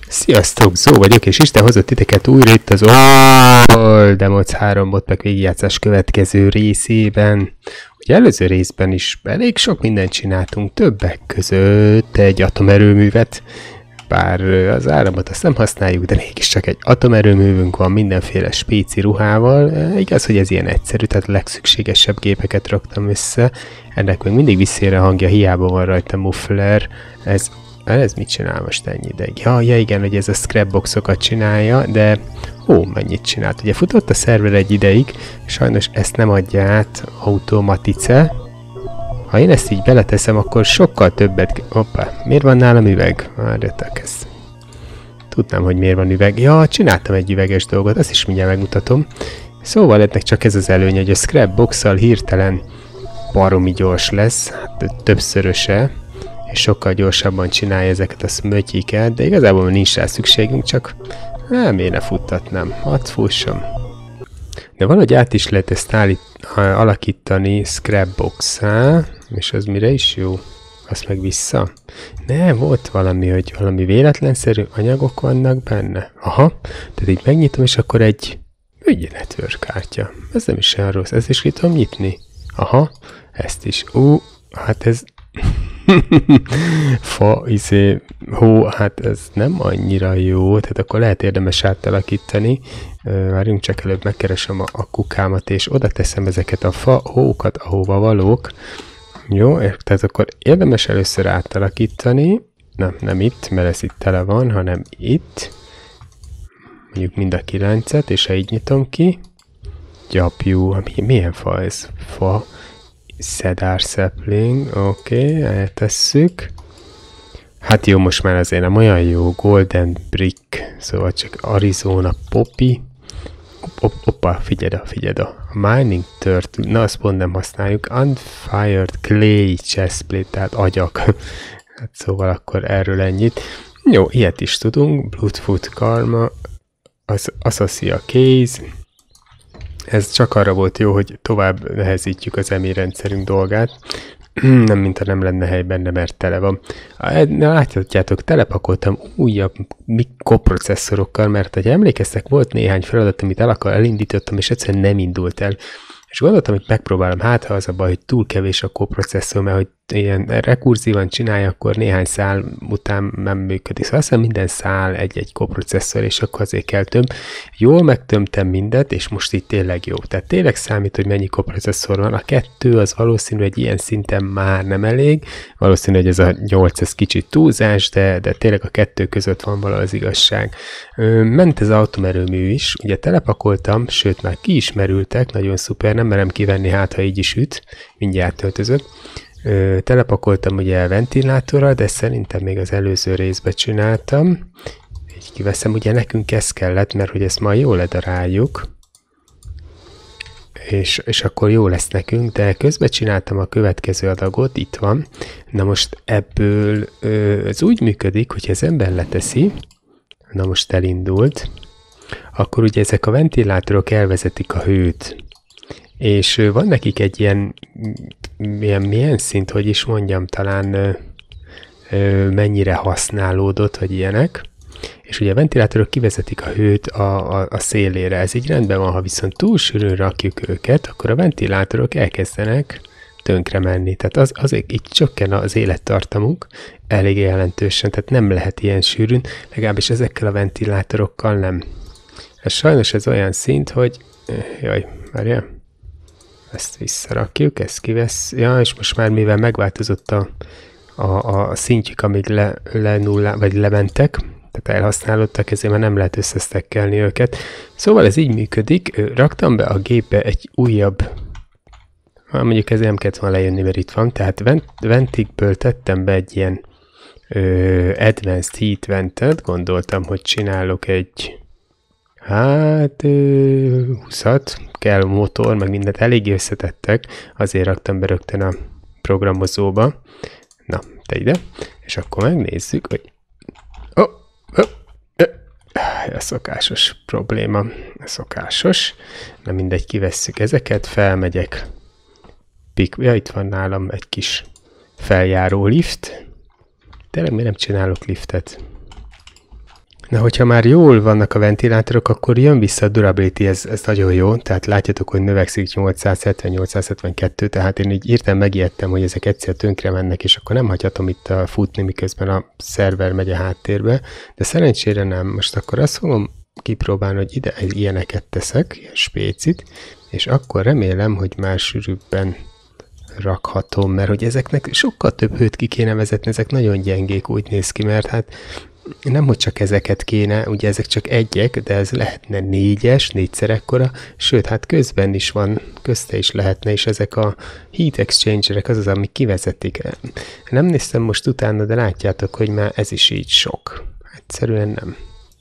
Sziasztok, Zó vagyok, és Isten hozott titeket újra itt az Oldemoc 3 modpack végigjátszás következő részében. Ugye előző részben is elég sok mindent csináltunk, többek között egy atomerőművet, bár az áramot azt nem használjuk, de mégiscsak egy atomerőművünk van mindenféle spéci ruhával. Igaz, hogy ez ilyen egyszerű, tehát a legszükségesebb gépeket raktam össze. Ennek még mindig visszére hangja, hiába van rajta muffler. Ez mit csinál most ennyi ideig? Ja, igen, hogy ez a scrapboxokat csinálja, de mennyit csinált? Ugye futott a szerver egy ideig, sajnos ezt nem adja át automatice. Ha én ezt így beleteszem, akkor sokkal többet... Hoppá, miért van nálam üveg? Várjatok ezt. Tudnám, hogy miért van üveg. Ja, csináltam egy üveges dolgot, azt is mindjárt megmutatom. Szóval ennek csak ez az előny, hogy a scrapbox-szal hirtelen baromi gyors lesz, hát többszöröse, és sokkal gyorsabban csinálja ezeket a szmötyiket, de igazából nincs rá szükségünk, csak miért ne futtatnám, hadd fussam. De valahogy át is lehet ezt alakítani scrapbox-á, és az mire is jó? Azt meg vissza? Nem, volt valami, hogy valami véletlenszerű anyagok vannak benne. Aha, tehát így megnyitom, és akkor egy network kártya. Ez nem is olyan rossz, ezt is ki tudom nyitni. Aha, ezt is. Hát ez... hát ez nem annyira jó, tehát akkor lehet érdemes átalakítani. Várjunk, csak előbb megkeresem a kukámat, és oda teszem ezeket a hókat, ahova valók. Jó, tehát akkor érdemes először átalakítani. Nem itt, mert ez itt tele van, hanem itt. Mondjuk mind a 9-et, és ha így nyitom ki. Gyapjú, milyen fa ez? Fa. Cedar sapling, oké, eltesszük. Hát jó, most már azért nem olyan jó. Golden brick, szóval csak Arizona poppy. Oppa, figyeld a mining turtle, na azt pont nem használjuk. Unfired clay chestplate, tehát agyak. Hát szóval akkor erről ennyit. Jó, ilyet is tudunk. Bloodfoot karma, Assasia case. Ez csak arra volt jó, hogy tovább nehezítjük az EMI rendszerünk dolgát. Nem, mintha nem lenne hely benne, mert tele van. Láthatjátok, telepakoltam újabb mikroprocesszorokkal, mert ha emlékeztek, volt néhány feladat, amit elindítottam, és egyszerűen nem indult el. És gondoltam, hogy megpróbálom, hát ha az a baj, hogy túl kevés a koprocesszor, mert hogy ilyen rekurzívan csinálja, akkor néhány szál után nem működik. Szóval aztán minden szál egy koprocesszor, és akkor azért kell több. Jól megtömtem mindet, és most itt tényleg jó. Tehát tényleg számít, hogy mennyi koprocesszor van. A 2 az valószínű, hogy ilyen szinten már nem elég. Valószínű, hogy ez a 8 ez kicsit túlzás, de tényleg a 2 között van valahol az igazság. Ment ez az atomerőmű is. Ugye telepakoltam, sőt már ki is merültek, nagyon szuper, nem merem kivenni, hát ha így is üt. Mindjárt töltözök. Telepakoltam ugye a ventilátorral, de szerintem még az előző részben csináltam. Így kiveszem, ugye nekünk ez kellett, mert hogy ezt majd jól ledaráljuk. És akkor jó lesz nekünk, de közben csináltam a következő adagot, itt van. Na most ebből ez úgy működik, hogy az ember leteszi, na most elindult, akkor ugye ezek a ventilátorok elvezetik a hőt. És van nekik egy milyen szint, hogy is mondjam, talán mennyire használódott, vagy ilyenek. És ugye a ventilátorok kivezetik a hőt a szélére. Ez így rendben van, ha viszont túl sűrűn rakjuk őket, akkor a ventilátorok elkezdenek tönkre menni. Tehát azért így csökken az élettartamuk elég jelentősen, tehát nem lehet ilyen sűrűn, legalábbis ezekkel a ventilátorokkal nem. Sajnos ez olyan szint, hogy... Jaj, várjál. Ezt visszarakjuk, ezt kivesz. Ja, és most már mivel megváltozott a szintjük, amíg vagy lementek, tehát elhasználódtak, ezért már nem lehet összesztekkelni őket. Szóval ez így működik. Raktam be a gépbe egy újabb, mondjuk ez nem kellett volna lejönni, mert itt van, tehát ventikből tettem be egy ilyen Advanced Heat Ventet, gondoltam, hogy csinálok egy 20-at, kell motor, meg mindent eléggé összetettek, azért raktam be rögtön a programozóba. Na, te ide, és akkor megnézzük, hogy a szokásos probléma, a szokásos. Na mindegy, kivesszük ezeket, felmegyek. Ja, itt van nálam egy kis feljáró lift. Tényleg miért nem csinálok liftet? Na, hogyha már jól vannak a ventilátorok, akkor jön vissza a durability, ez nagyon jó, tehát látjátok, hogy növekszik 870-872, tehát én így írtam, megijedtem, hogy ezek egyszer tönkre mennek, és akkor nem hagyhatom itt futni, miközben a szerver megy a háttérbe, de szerencsére nem. Most akkor azt fogom kipróbálni, hogy ide ilyeneket teszek, ilyen spécit, és akkor remélem, hogy már sűrűbben rakhatom, mert hogy ezeknek sokkal több hőt ki kéne vezetni, ezek nagyon gyengék, úgy néz ki, mert hát nem, hogy csak ezeket kéne, ugye ezek csak egyek, de ez lehetne 4-es, 4-szer ekkora, sőt, hát közben is van, közte is lehetne, és ezek a heat exchanger-ek az, ami kivezetik. Nem néztem most utána, de látjátok, hogy már ez is így sok. Egyszerűen nem.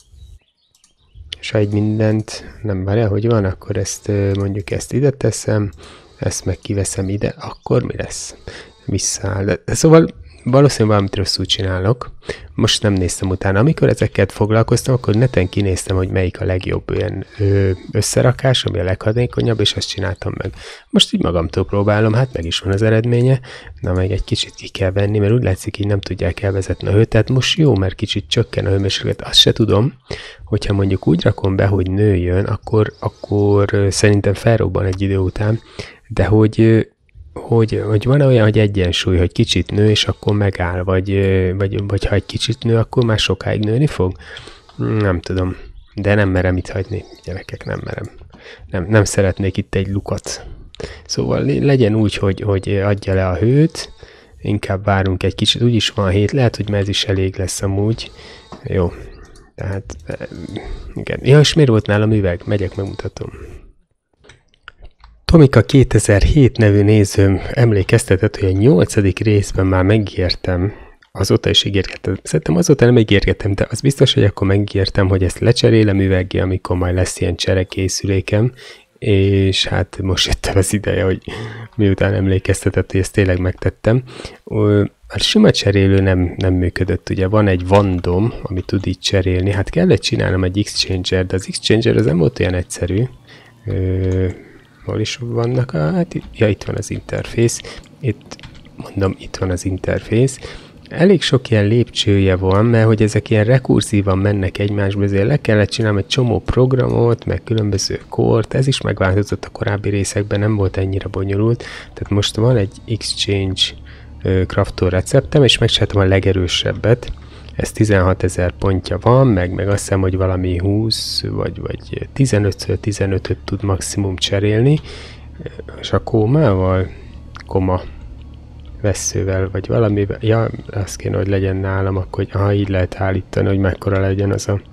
És ha egy mindent nem várja, hogy van, akkor ezt mondjuk ezt ide teszem, ezt meg kiveszem ide, akkor mi lesz? Visszaáll. De szóval valószínűleg valamit rosszul csinálok. Most nem néztem utána. Amikor ezekkel foglalkoztam, akkor neten kinéztem, hogy melyik a legjobb ilyen összerakás, ami a leghatékonyabb, és azt csináltam meg. Most így magamtól próbálom, hát meg is van az eredménye. Na, meg egy kicsit ki kell venni, mert úgy látszik, így nem tudják elvezetni a hőt. Tehát most jó, mert kicsit csökken a hőmérséklet. Azt se tudom, hogyha mondjuk úgy rakom be, hogy nőjön, akkor szerintem felrobban egy idő után, de hogy van olyan, hogy egyensúly, hogy kicsit nő, és akkor megáll, vagy ha egy kicsit nő, akkor már sokáig nőni fog? Nem tudom, de nem merem itt hagyni, gyerekek, nem merem. Nem szeretnék itt egy lukat. Szóval legyen úgy, hogy adja le a hőt, inkább várunk egy kicsit, úgyis van 7, lehet, hogy már ez is elég lesz amúgy. Jó, tehát igen. Ja, és miért volt nálam üveg? Megyek, megmutatom. Tomika 2007 nevű nézőm emlékeztetett, hogy a 8. részben már megígértem, azóta is ígérgettem, szerintem azóta nem ígérgettem, de az biztos, hogy akkor megígértem, hogy ezt lecserélem üveggé, amikor majd lesz ilyen cserekészülékem, és hát most jött el az ideje, hogy miután emlékeztetett, hogy ezt tényleg megtettem. A sima cserélő nem működött, ugye van egy vandom, ami tud így cserélni, hát kellett csinálnom egy X-changer, de az X-changer az nem volt olyan egyszerű. Hol is vannak? Itt van az interfész. Itt van az interfész. Elég sok ilyen lépcsője van, mert hogy ezek ilyen rekurzívan mennek egymásba, ezért le kellett csinálni egy csomó programot, meg különböző kort, ez is megváltozott a korábbi részekben, nem volt ennyire bonyolult. Tehát most van egy Exchange Craftor receptem, és megcsináltam a legerősebbet. Ez 16 000 pontja van, meg azt hiszem, hogy valami 20 vagy 15-15-öt tud maximum cserélni, és a koma vesszővel, vagy valamivel, ja, azt kéne, hogy legyen nálam, akkor hogy így lehet állítani, hogy mekkora legyen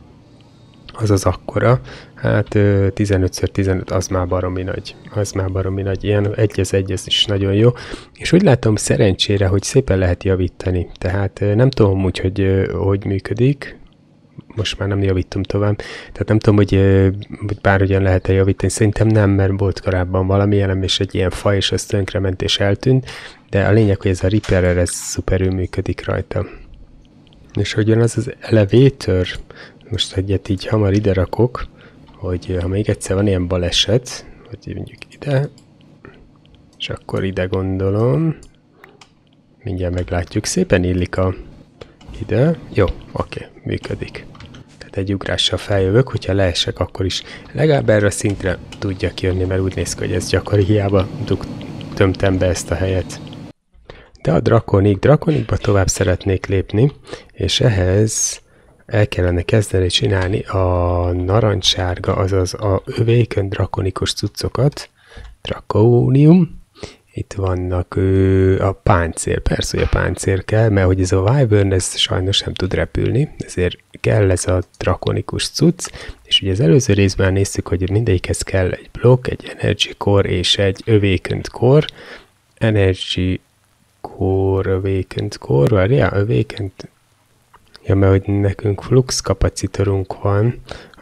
az akkora. Hát 15x15 az már baromi nagy. Ilyen 1:1 ez is nagyon jó. És úgy látom szerencsére, hogy szépen lehet javítani. Tehát nem tudom úgy, hogy működik. Most már nem javítom tovább. Tehát nem tudom, hogy bárhogyan lehet-e javítani. Szerintem nem, mert volt korábban valami elem, és egy ilyen fa, és az tönkrement és eltűnt. De a lényeg, hogy ez a Repairer, ez szuperül működik rajta. És hogy jön az elevator, most egyet így hamar ide rakok, hogy ha még egyszer van ilyen baleset, hogy mondjuk ide, és akkor ide gondolom, mindjárt meglátjuk, szépen illik ide, jó, oké, működik. Tehát egy ugrással feljövök, hogyha leesek, akkor is legalább erre a szintre tudjak jönni, mert úgy néz ki, hogy ez gyakori, hiába tömtem be ezt a helyet. De a Draconicba tovább szeretnék lépni, és ehhez el kellene kezdeni csinálni a narancssárga, azaz a övékön drakonikus cuccokat. Draconium. Itt vannak a páncél. Persze, hogy a páncél kell, mert hogy ez a Wyvern, ez sajnos nem tud repülni, ezért kell ez a drakonikus cucc, és ugye az előző részben néztük, hogy mindegyikhez kell egy blokk, egy energy core és egy awakened core. Energy core, awakened core, awakened. Ja, mert hogy nekünk flux kapacitorunk van.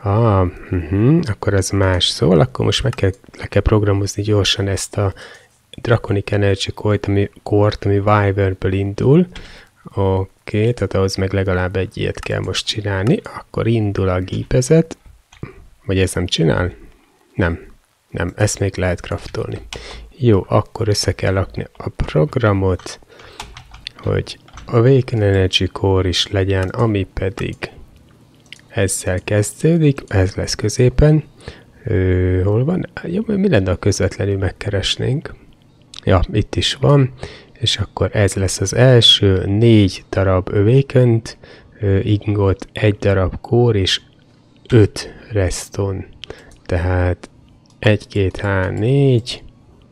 Akkor az más. Szóval akkor most le kell programozni gyorsan ezt a Draconic Energy Core-t, ami Wyvernből indul. Oké, tehát ahhoz meg legalább egy ilyet kell most csinálni. Akkor indul a gépezet. Vagy ez nem csinál? Nem, ezt még lehet craftolni. Jó, akkor össze kell rakni a programot, hogy Awaken Energy Core is legyen, ami pedig ezzel kezdődik, ez lesz középen. Hol van? Jó, mi lenne, ha közvetlenül megkeresnénk? Ja, itt is van, és akkor ez lesz az első, 4 darab awakened ingot, 1 darab core és 5 redstone. Tehát 1, 2, 3, 4,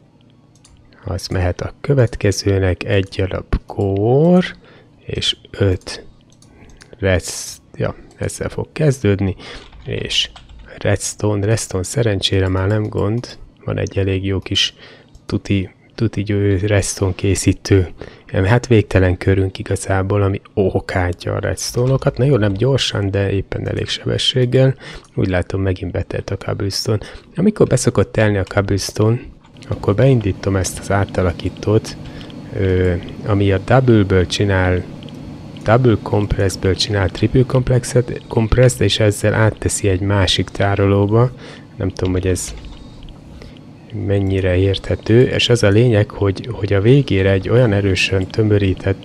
az mehet a következőnek, 1 darab core és 5 redstone, ja, ezzel fog kezdődni, és redstone szerencsére már nem gond, van egy elég jó kis tuti redstone készítő, hát végtelen körünk igazából, ami ókádja a redstone-okat, na jó, nem gyorsan, de éppen elég sebességgel, úgy látom megint betelt a cobblestone. Amikor beszokott telni a cobblestone, akkor beindítom ezt az átalakítót, ami a double compressből csinál triple compressed, és ezzel átteszi egy másik tárolóba. Nem tudom, hogy ez mennyire érthető, és az a lényeg, hogy a végére egy olyan erősen tömörített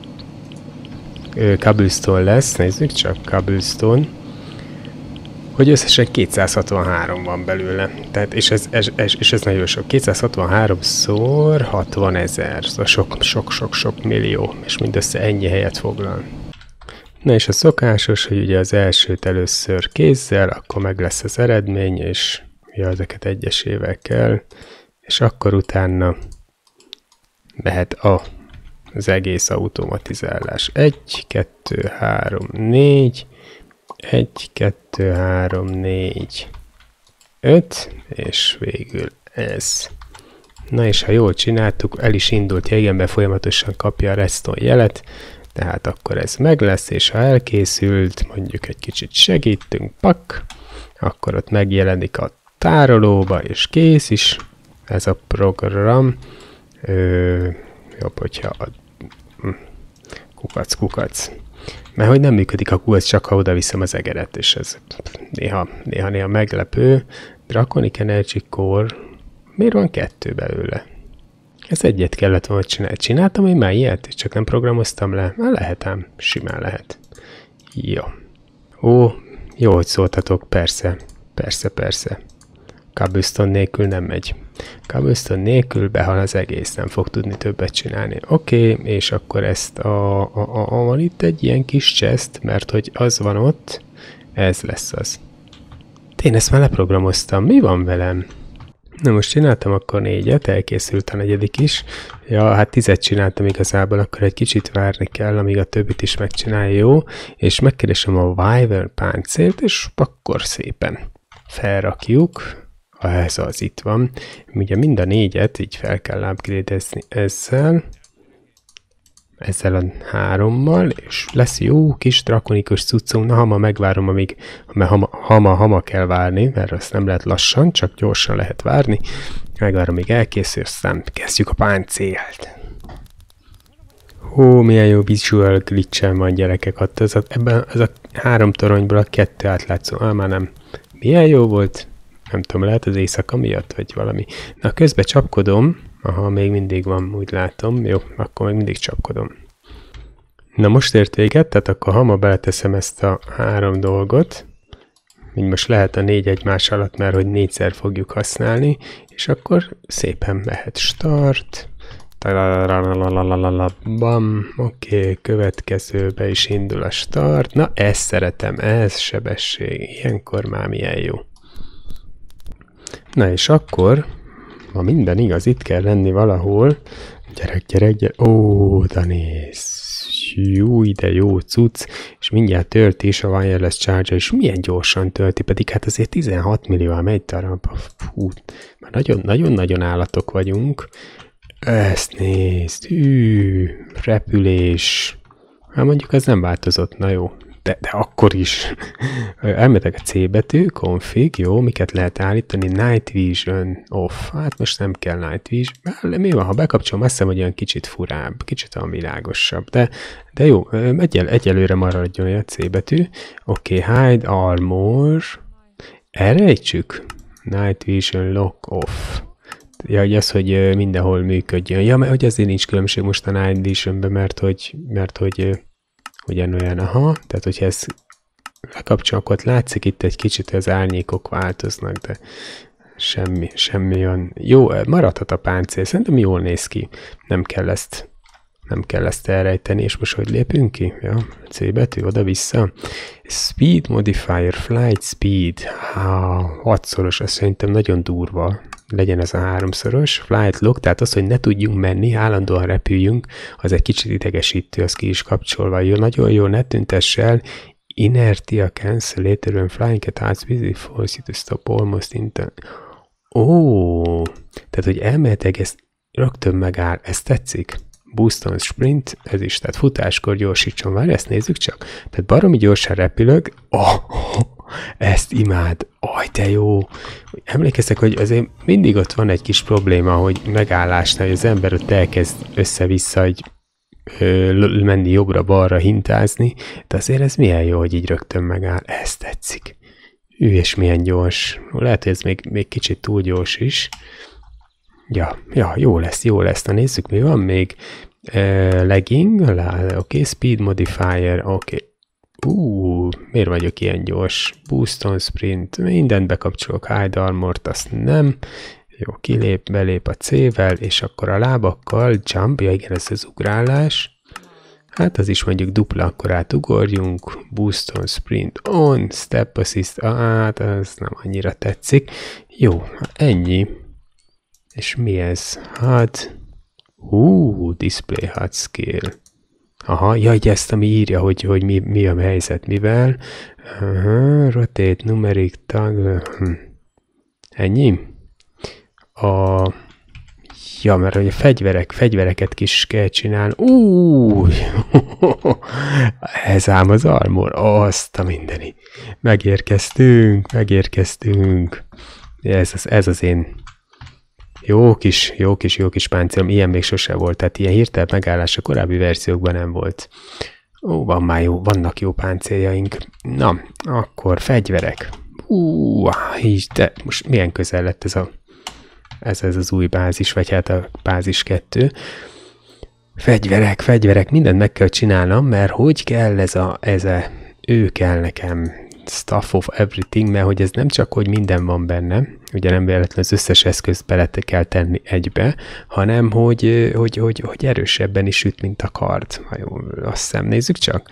cobblestone lesz, nézzük csak, cobblestone, hogy összesen 263 van belőle. Tehát, és ez nagyon sok. 263 szor 60 000, szóval sok millió, és mindössze ennyi helyet foglal. Na és a szokásos, hogy ugye az elsőt először kézzel, akkor meg lesz az eredmény, és ja, ezeket egyesével kell, és akkor utána mehet az egész automatizálás. 1, 2, 3, 4, 1, 2, 3, 4, 5, és végül ez. Na és ha jól csináltuk, el is indult jégenbe, folyamatosan kapja a redstone jelet, tehát akkor ez meg lesz, és ha elkészült, mondjuk egy kicsit segítünk, pak, akkor ott megjelenik a tárolóba, és kész is ez a program. Jobb, hogyha kukac. Mert hogy nem működik a kukac, csak ha oda viszem az egeret, és ez néha meglepő. Draconic Energy Core, miért van 2 belőle? Ez egyet kellett volna csinálni. Csináltam én már ilyet, és csak nem programoztam le? Lehet ám, simán lehet. Jó. Jó, hogy szóltatok, persze. Cobblestone nélkül nem megy. Cobblestone nélkül behal az egész, nem fog tudni többet csinálni. Oké, és akkor ezt van itt egy ilyen kis chest, mert hogy az van ott, ez lesz az. Én ezt már leprogramoztam, mi van velem? Na most csináltam akkor 4-et, elkészült a 4. is. Ja, hát 10-et csináltam igazából, akkor egy kicsit várni kell, amíg a többit is megcsinálja, jó. És megkeresem a Wyvern páncélt, és akkor szépen felrakjuk. Ez az itt van. Ugye mind a 4-et így fel kell upgrade-ezni ezzel a 3-mal, és lesz jó kis drakonikus cuccunk. Na, hama megvárom, amíg hama kell várni, mert azt nem lehet lassan, csak gyorsan lehet várni. Megvárom, amíg elkészül, aztán kezdjük a páncélt. Milyen jó visual glitch-el van, gyerekek. Ebben az a 3 toronyból a 2 átlátszó. Már nem. Milyen jó volt? Nem tudom, lehet az éjszaka miatt, vagy valami. Na, közben csapkodom. Aha, még mindig van, úgy látom. Jó, akkor még mindig csapkodom. Na, most ért véget, tehát akkor hamar beleteszem ezt a 3 dolgot. Így most lehet a 4 egymás alatt, mert hogy 4-szer fogjuk használni, és akkor szépen mehet start. Bam, oké, következőbe is indul a start. Na, ezt szeretem, ez sebesség. Ilyenkor már milyen jó. Na és akkor, ha minden igaz, itt kell lenni valahol. Gyerek. Oda néz. Júj, de jó cucc. És mindjárt tölti is a wireless charger, és milyen gyorsan tölti, pedig hát azért 16 millió megy darab. Fú, már nagyon-nagyon állatok vagyunk. Ezt nézd. Repülés. Hát mondjuk ez nem változott, na jó. De akkor is. Elmetek a C betű, config, jó, miket lehet állítani, night vision off. Hát most nem kell night vision. Mi van, ha bekapcsolom, azt hiszem, hogy olyan kicsit furább, kicsit olyan világosabb. De jó, egyelőre maradjon a C betű. Oké, hide armor. Elrejtsük. Night vision lock off. Ja, az, hogy mindenhol működjön. Ja, mert hogy azért nincs különbség most a night visionben, mert hogy ugyanolyan, aha, tehát hogyha ezt lekapcsolom, akkor látszik itt egy kicsit, az árnyékok változnak, de semmi olyan. Jó, maradhat a páncél, szerintem jól néz ki. Nem kell ezt elrejteni, és most hogy lépünk ki? Ja, C betű, oda-vissza. Speed modifier, flight speed. 6-szoros, az szerintem nagyon durva. Legyen ez a 3-szoros. Flight lock, tehát az, hogy ne tudjunk menni, állandóan repüljünk, az egy kicsit idegesítő, az ki is kapcsolva. Jó, nagyon jó, ne tüntess el. Inertia cancel later when flying at high speed force you to stop almost in the... Tehát, hogy elméletileg ezt rögtön megáll. Ez tetszik? Boost on sprint, ez is, tehát futáskor gyorsítson. Várj, ezt nézzük csak. Tehát baromi gyorsan repülök. Ezt imád. De jó. Emlékeztek, hogy azért mindig ott van egy kis probléma, hogy megállásnál, hogy az ember ott elkezd össze-vissza menni jobbra-balra, hintázni, de azért ez milyen jó, hogy így rögtön megáll. Ez tetszik. És milyen gyors. Lehet, hogy ez még kicsit túl gyors is. Ja, jó lesz. Na nézzük, mi van még. Lagging, oké, speed modifier, oké. Miért vagyok ilyen gyors? Boost on sprint, mindent bekapcsolok, hide armort, azt nem. Jó, belép a C-vel, és akkor a lábakkal jump, ja igen, ez az ugrálás. Hát az is mondjuk dupla, akkor átugorjunk. Boost on sprint on, step assist, hát ez nem annyira tetszik. Jó, ennyi. És mi ez? Display HUD scale. Ezt ami írja, hogy mi a helyzet, mivel. Rotate, numeric tag. Ennyi? Mert hogy a fegyvereket is kell csinálni. Ez ám az armor. Azt a mindeni. Megérkeztünk. Ez az én jó kis páncélom. Ilyen még sose volt. Tehát ilyen hirtelen megállás a korábbi verziókban nem volt. Vannak jó páncéljaink. Na, akkor fegyverek. De most milyen közel lett ez az új bázis, vagy hát a bázis 2. Fegyverek, mindent meg kell csinálnom, mert hogy kell ő kell nekem, stuff of everything, mert hogy ez nem csak, hogy minden van benne, ugye nem véletlenül az összes eszközt bele kell tenni egybe, hanem hogy erősebben is üt, mint a kard. Jó, azt hiszem, nézzük csak.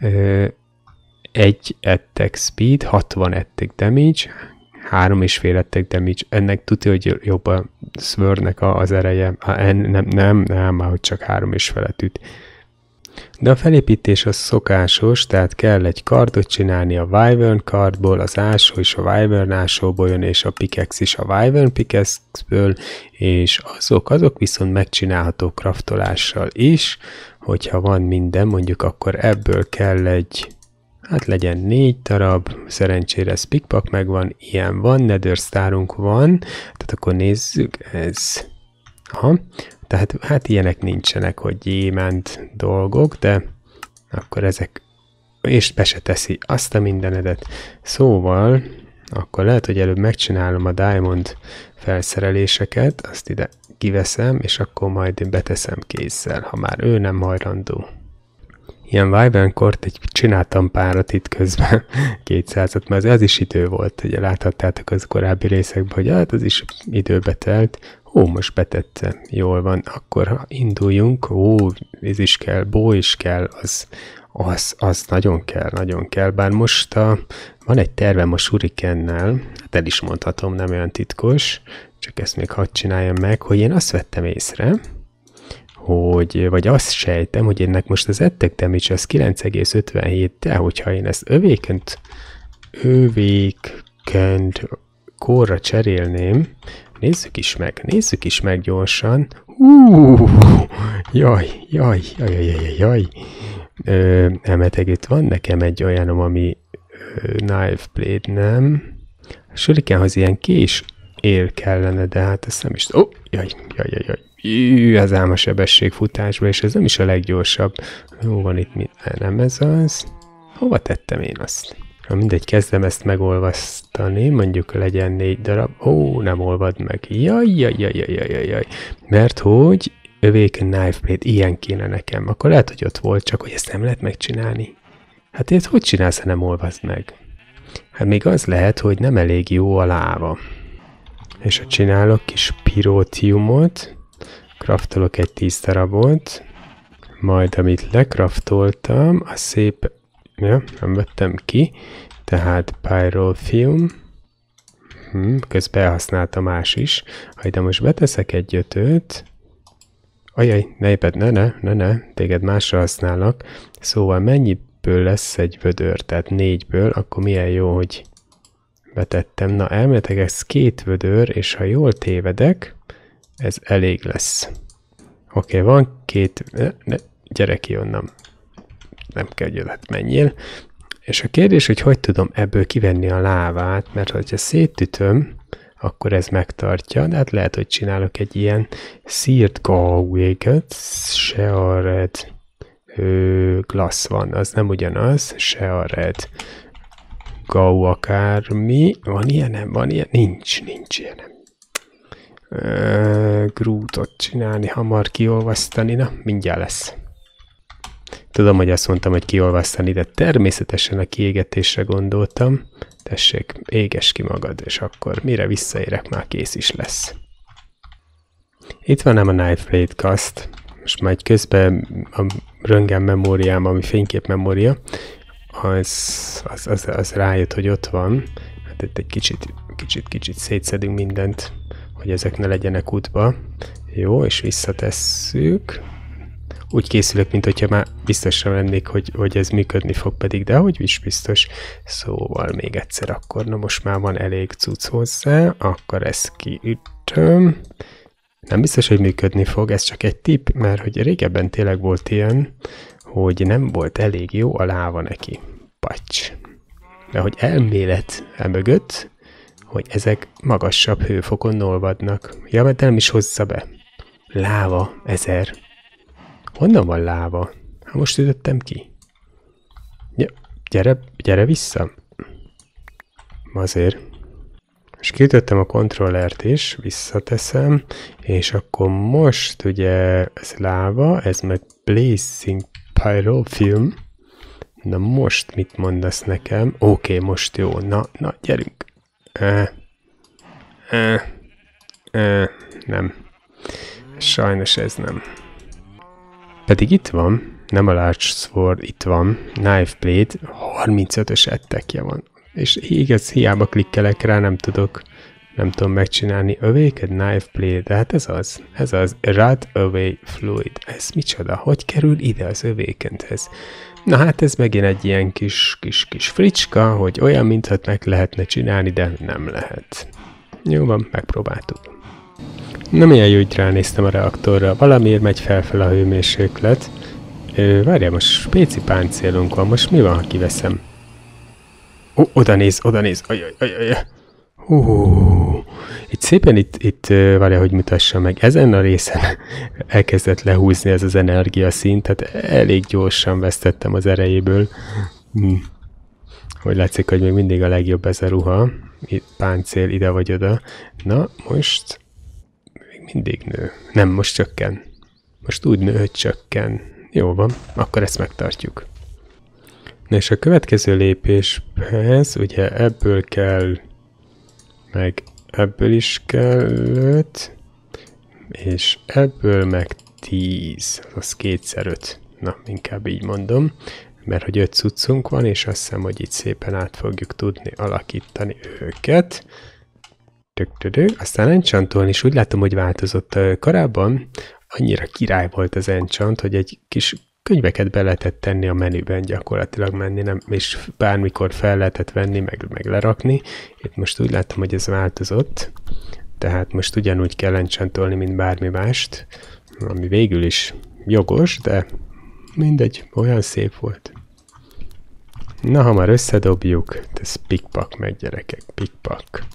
1 attack speed, 60 attack damage, 3,5 attack damage. Ennek tudja, hogy jobb a Swordnek az ereje. Nem, hogy csak 3,5 üt. De a felépítés az szokásos, tehát kell egy kardot csinálni a Wyvern kardból, az ásó is a Wyvern ásóból jön, és a pickaxe is a Wyvern pickaxe-ből, és azok viszont megcsinálható craftolással is, hogyha van minden, mondjuk akkor ebből kell legyen 4 darab, szerencsére ez pickpack megvan, ilyen van, Nether Starunk van, tehát akkor nézzük, ez... Tehát ilyenek nincsenek, hogy gyémánt dolgok, de akkor ezek, és be se teszi azt a mindenedet. Szóval, akkor lehet, hogy előbb megcsinálom a diamond felszereléseket, azt ide kiveszem, és akkor majd beteszem kézzel, ha már ő nem hajlandó. Ilyen Wyvern kort, csináltam párat itt közben, 200-at, mert az is idő volt, ugye láthattátok az korábbi részekben, hogy hát az is időbe telt. Most betette, jól van, akkor induljunk, ez is kell, bó is kell, az nagyon kell, bár most van egy tervem a shurikennel, hát el is mondhatom, nem olyan titkos, csak ezt még hadd csináljam meg, hogy én azt vettem észre, vagy azt sejtem, hogy ennek most az attack damage az 9,57, de hogyha én ezt övékent korra cserélném, nézzük is meg gyorsan. Jaj. Emetek, itt van nekem egy olyanom, ami knife blade, nem. A shurikenhoz ilyen kés él kellene, de hát ezt nem is... Jaj. Az ám a sebességfutásba, és ez nem is a leggyorsabb. Jó, van itt nem ez az. Hova tettem én azt? Mindegy, kezdem ezt megolvasztani, mondjuk legyen 4 darab. Nem olvad meg. Jaj. Mert hogy Awaken Knife Blade, ilyen kéne nekem. Akkor lehet, hogy ott volt, csak hogy ezt nem lehet megcsinálni. Hát ilyet hogy csinálsz, ha nem olvasd meg? Hát még az lehet, hogy nem elég jó a láva. És ha csinálok kis pirótiumot, kraftolok egy 10 darabot, majd amit lekraftoltam, a szép... Ja, nem vettem ki, tehát Pyrofilm. Közben elhasználta más is. Ha ide most beteszek egy 5-öt, ajaj, ne, téged másra használnak. Szóval mennyiből lesz egy vödör? Tehát 4-ből, akkor milyen jó, hogy betettem. Na, elméletileg ez 2 vödör, és ha jól tévedek, ez elég lesz. Oké, van 2... Gyere ki onnan. Nem kell, hogy oda menjél. És a kérdés, hogy tudom ebből kivenni a lávát, mert ha szétütöm, akkor ez megtartja, de hát lehet, hogy csinálok egy ilyen Seared Gauge-et, Shared Glass van, az nem ugyanaz, Shared Gau akármi, van ilyen, nem, van ilyen, nincs ilyen, nem. Grootot csinálni, hamar kiolvasztani, na, mindjárt lesz. Tudom, hogy azt mondtam, hogy kiolvasztani, de természetesen a kiégetésre gondoltam. Tessék, éges ki magad, és akkor mire visszaérek, már kész is lesz. Itt van ám a Knife Blade Cast. Most majd közben a röntgen memóriám, ami fénykép memória, az rájött, hogy ott van. Hát itt egy kicsit szétszedünk mindent, hogy ezek ne legyenek útba. Jó, és visszatesszük. Úgy készülök, mint hogyha már biztosra lennék, hogy ez működni fog, pedig, de hogy is biztos. Szóval még egyszer akkor, na most már van elég cucc hozzá, akkor ezt kiütöm. Nem biztos, hogy működni fog, ez csak egy tipp, mert hogy régebben tényleg volt ilyen, hogy nem volt elég jó a láva neki. Pacs. De hogy elmélet emögött, hogy ezek magasabb hőfokon olvadnak. Ja, mert nem is hozza be. Láva 1000. Honnan van láva? Hát most ütöttem ki. Ja, gyere vissza. Azért. És kiütöttem a kontrollert is, visszateszem, és akkor most ugye ez láva, ez meg Blazing Pyrofilm. Na most mit mondasz nekem? Oké, most jó. Na, gyerünk. Nem. Sajnos ez nem. Pedig itt van, nem a Large Sword, itt van, Knife Blade, 35-ös ettekje van. És igaz, hiába klikkelek rá, nem tudom megcsinálni. Övéked, Knife Blade, de hát ez az, Rad Away Fluid. Ez micsoda? Hogy kerül ide az övékenthez? Na hát ez megint egy ilyen kis fricska, hogy olyan, mintha meg lehetne csinálni, de nem lehet. Jó van, megpróbáltuk. Na milyen jó, hogy ránéztem a reaktorra. Valamiért megy felfel a hőmérséklet. Várjál, most spéci páncélunk van. Most mi van, ha kiveszem? Oda néz. Ajaj. Itt szépen itt várjál, hogy mutassam meg. Ezen a részen elkezdett lehúzni ez az energiaszint, tehát elég gyorsan vesztettem az erejéből. Hogy látszik, hogy még mindig a legjobb ez a ruha. Itt páncél ide vagy oda. Na, most... mindig nő. Nem, most csökken. Most úgy nő, hogy csökken. Jó van, akkor ezt megtartjuk. Na és a következő lépéshez, ugye ebből kell, meg ebből is kellett, és ebből meg 10, az 2x5. Na, inkább így mondom, mert hogy 5 cuccunk van, és azt hiszem, hogy itt szépen át fogjuk tudni alakítani őket. Aztán enchantolni is úgy látom, hogy változott. Korábban annyira király volt az enchant, hogy egy kis könyveket be lehetett tenni a menüben, gyakorlatilag menni, nem, és bármikor fel lehetett venni, meg lerakni. Itt most úgy látom, hogy ez változott, tehát most ugyanúgy kell enchantolni, mint bármi mást, ami végül is jogos, de mindegy, olyan szép volt. Na, ha már összedobjuk, ez pikpak meg, gyerekek, pikpak.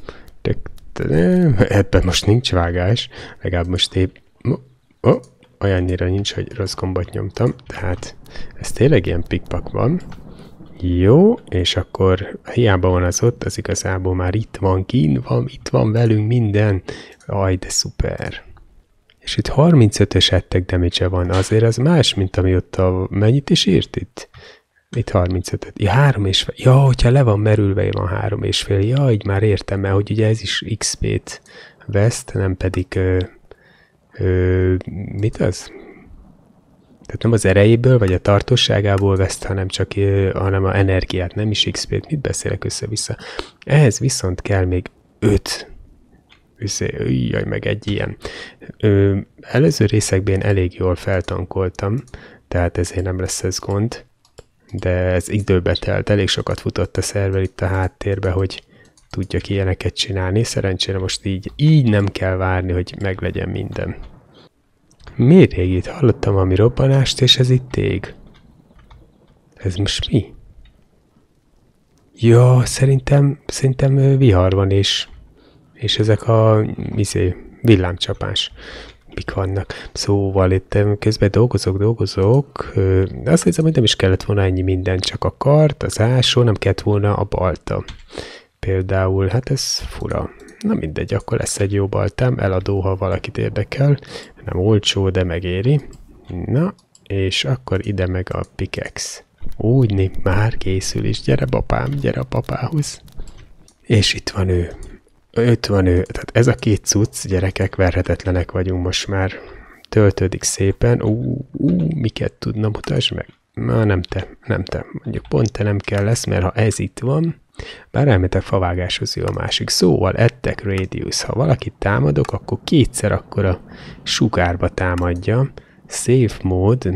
Ebben most nincs vágás, legalább most épp... olyannyira nincs, hogy rossz gombot nyomtam, tehát ez tényleg ilyen pikpak van. Jó, és akkor hiába van az ott, az igazából már itt van, itt van velünk minden. Aj, de szuper. És itt 35-ös attack damage van, azért az más, mint ami ott mennyit is írt itt? Itt 35. Ja, 3,5. Ja, hogyha le van merülve, van 3,5. Ja, így már értem el, hogy ugye ez is XP-t veszt, nem pedig mit az? Tehát nem az erejéből, vagy a tartóságából veszt, hanem csak hanem a energiát, nem is XP-t. Mit beszélek össze-vissza? Ehhez viszont kell még 5. Jaj, meg egy ilyen. Előző részekben elég jól feltankoltam, tehát ezért nem lesz ez gond, de ez időbe telt, elég sokat futott a szerver itt a háttérbe, hogy tudjak ilyeneket csinálni. Szerencsére most így nem kell várni, hogy meglegyen minden. Miért rég itt hallottam valami robbanást, és ez itt ég? Ez most mi? Ja, szerintem vihar van, és ezek a villámcsapás. Mik vannak? Szóval itt közben dolgozok. Azt hiszem, hogy nem is kellett volna ennyi minden, csak a kart, az ásó, nem kellett volna a balta. Például, hát ez fura. Na mindegy, akkor lesz egy jó baltám, eladó, ha valakit érdekel. Nem olcsó, de megéri. Na, és akkor ide meg a pickaxe. Úgy, már készül is. Gyere papám, gyere a papához. És itt van ő. Tehát ez a két cucc, gyerekek, verhetetlenek vagyunk most már. Töltődik szépen. Miket tudna, mutasd meg? Na, nem te. Mondjuk pont te nem kell lesz, mert ha ez itt van, bár elmetek favágáshoz jó a másik. Szóval attack radius. Ha valakit támadok, akkor kétszer akkor a sugárba támadja. Safe mode.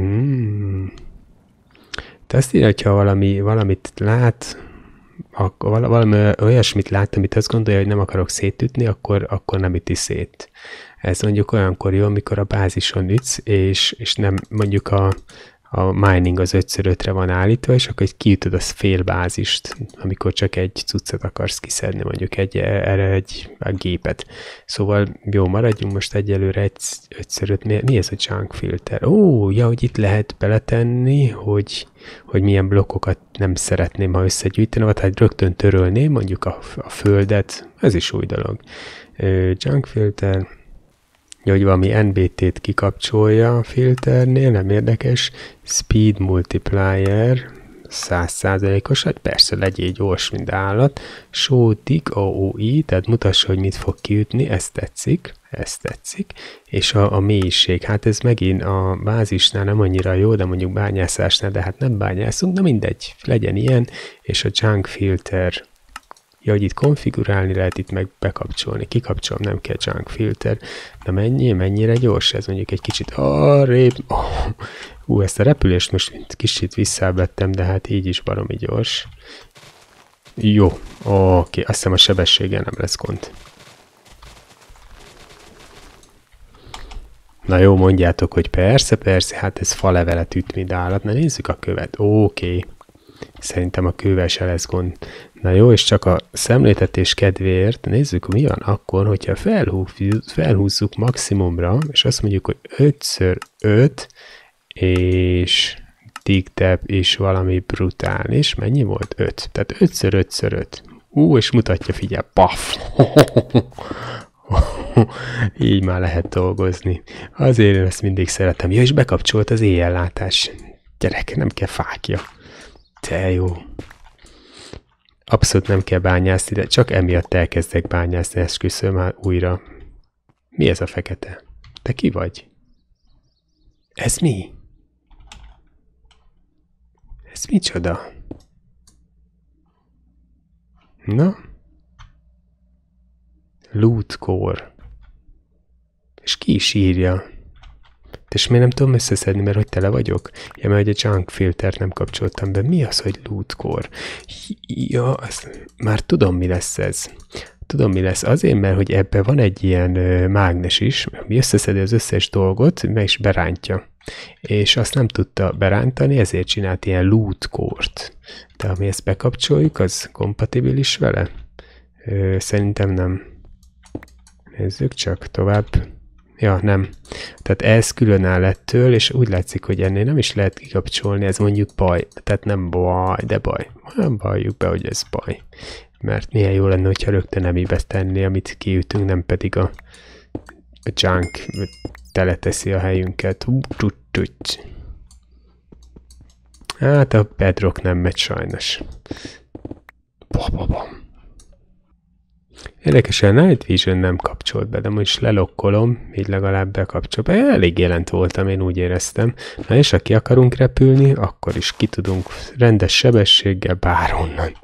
Te azt írja, hogyha valamit lát, valami olyasmit lát, amit azt gondolja, hogy nem akarok szétütni, akkor nem üti szét. Ez mondjuk olyankor jó, amikor a bázison ütsz, és nem mondjuk a mining az 5x5-re van állítva, és akkor kiütöd az fél bázist, amikor csak egy cuccot akarsz kiszedni, mondjuk erre egy gépet. Szóval jó, maradjunk most egyelőre 5x5. Mi ez a junk filter? Hogy itt lehet beletenni, hogy milyen blokkokat nem szeretném, ha összegyűjteni, vagy hát rögtön törölném, mondjuk a földet, ez is új dolog. Junk filter, hogy valami NBT-t kikapcsolja a filternél, nem érdekes. Speed multiplier, 100%-os, hát persze legyél gyors, mint állat. Show tick AOI, tehát mutassa, hogy mit fog kiütni, ez tetszik. És a mélység, hát ez megint a bázisnál nem annyira jó, de mondjuk bányászásnál, de hát nem bányászunk, na mindegy, legyen ilyen, és a junk filter, hogy itt konfigurálni lehet, itt meg bekapcsolni. Kikapcsolom, nem kell junk filter. De mennyire gyors ez? Mondjuk egy kicsit arrébb. Ezt a repülést most kicsit visszávettem, de hát így is baromi gyors. Jó, oké, azt hiszem a sebességgel nem lesz gond. Na jó, mondjátok, hogy persze, hát ez falevelet üt, mint állat. Na nézzük a követ. Oké. Szerintem a kővel se lesz gond. Na jó, és csak a szemléltetés kedvéért nézzük, mi van akkor, hogyha felhúzzuk maximumra, és azt mondjuk, hogy 5x5, és tic-tap is valami brutális. Mennyi volt? 5. Tehát 5x5x5. És mutatja, figyelj, paf! Így már lehet dolgozni. Azért én ezt mindig szeretem. Ja, és bekapcsolt az éjjellátás. Gyerek, nem kell fákja. Te jó. Abszolút nem kell bányászni, de csak emiatt elkezdek bányászni, esküszöm már újra. Mi ez a fekete? Te ki vagy? Ez mi? Ez micsoda? Na? Loot core. És ki is írja? És miért nem tudom összeszedni, mert hogy tele vagyok? Ja, mert a junk filtert nem kapcsoltam be. Mi az, hogy loot core? Ja, már tudom, mi lesz ez. Tudom, mi lesz. Azért, mert hogy ebben van egy ilyen mágnes is, ami összeszedi az összes dolgot, meg is berántja. És azt nem tudta berántani, ezért csinált ilyen loot core-t. De ami ezt bekapcsoljuk, az kompatibilis vele? Szerintem nem. Nézzük csak tovább. Ja, nem. Tehát ez különáll ettől, és úgy látszik, hogy ennél nem is lehet kikapcsolni, ez mondjuk baj. Tehát nem baj, de baj. Nem valljuk be, hogy ez baj. Mert milyen jó lenne, hogyha rögtön emibe tenni, amit kiütünk, nem pedig a junk teleteszi a helyünket. Hát a bedrock nem megy sajnos. Érdekesen a Night Vision nem kapcsolt be, de most lelokkolom, így legalább bekapcsol be. Elég jelent voltam, én úgy éreztem. Na és ha ki akarunk repülni, akkor is ki tudunk rendes sebességgel bárhonnan.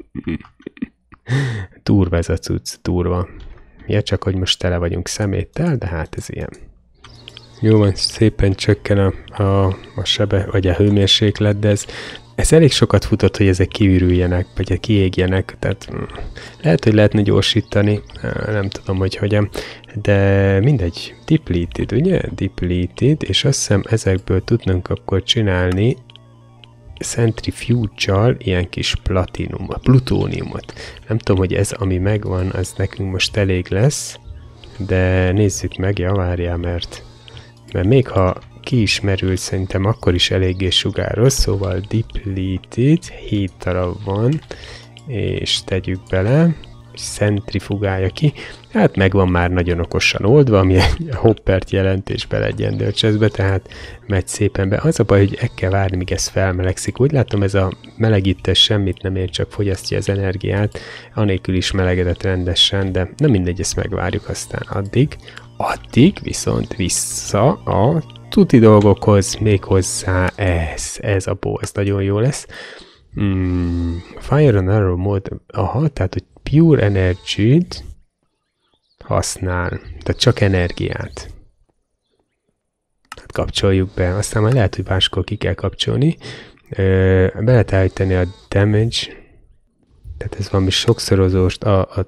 Durva ez a cucc, durva. Ja, csak hogy most tele vagyunk szeméttel, de hát ez ilyen. Jó van, szépen csökken a sebe, vagy a hőmérséklet, de ez elég sokat futott, hogy ezek kiürüljenek, vagy kiégjenek, tehát lehet, hogy lehetne gyorsítani, nem tudom, hogy hogyan, de mindegy, depleted, ugye? Depleted, és azt hiszem ezekből tudnánk akkor csinálni centrifuge-al ilyen kis plutóniumot. Nem tudom, hogy ez, ami megvan, az nekünk most elég lesz, de nézzük meg, ja, várjál, mert még ha ki is merül, szerintem akkor is eléggé sugáros, szóval depleted, 7 darab van, és tegyük bele, és centrifugálja ki. Hát megvan már nagyon okosan oldva, ami egy hoppert jelent, és beleegyendő cseszbe, tehát megy szépen be. Az a baj, hogy el kell várni, míg ez felmelegszik. Úgy látom, ez a melegítés semmit nem ér, csak fogyasztja az energiát, anélkül is melegedett rendesen, de nem mindegy, ezt megvárjuk aztán addig viszont vissza a tuti dolgokhoz, méghozzá ez a bow, ez nagyon jó lesz. Fire and Arrow mode, aha, tehát hogy pure energy-t használ, tehát csak energiát. Hát kapcsoljuk be, aztán majd lehet, hogy máskor ki kell kapcsolni. Be lehet állítani a damage, tehát ez valami sokszorozóst,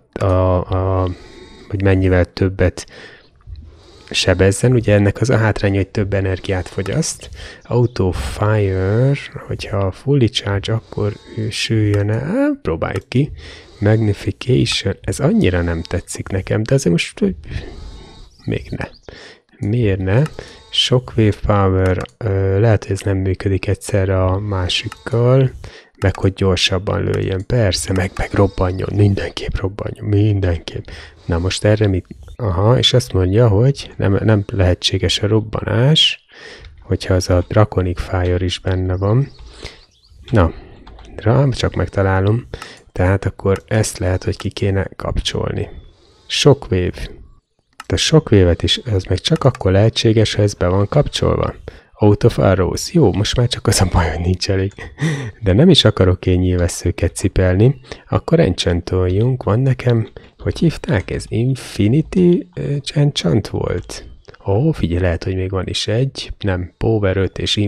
hogy mennyivel többet sebezzen, ugye ennek az a hátránya, hogy több energiát fogyaszt. Auto fire, hogyha fully charge, akkor ő süljön el, próbáljuk ki. Magnification, ez annyira nem tetszik nekem, de azért most még ne. Miért ne? Shockwave power, lehet, hogy ez nem működik egyszerre a másikkal, meg hogy gyorsabban lőjön. Persze, meg robbanjon, mindenképp robbanjon, mindenképp. Na most erre mit? Aha, és azt mondja, hogy nem lehetséges a robbanás, hogyha az a Draconic Fire is benne van. Na, csak megtalálom. Tehát akkor ezt lehet, hogy ki kéne kapcsolni. Shockwave. De a Shockwave-et is, az meg csak akkor lehetséges, ha ez be van kapcsolva. Out of Arrows. Jó, most már csak az a baj, hogy nincs elég. De nem is akarok én nyilvesszőket cipelni. Akkor enchantoljunk. Van nekem, hogy hívták? Ez Infinity Enchant volt. Ó, figyelj, lehet, hogy még van is egy. Nem, Power 5 és